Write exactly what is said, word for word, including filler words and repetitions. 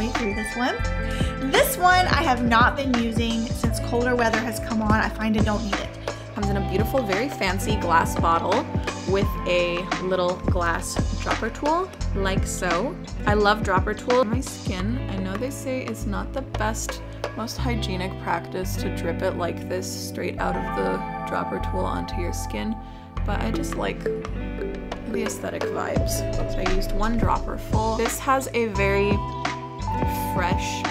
way through this one. This one I have not been using since colder weather has come on. I find I don't need it. Comes in a beautiful, very fancy glass bottle with a little glass dropper tool, like so. I love dropper tool. My skin, I know they say it's not the best, most hygienic practice to drip it like this straight out of the dropper tool onto your skin, but I just like the aesthetic vibes. So I used one dropper full. This has a very fresh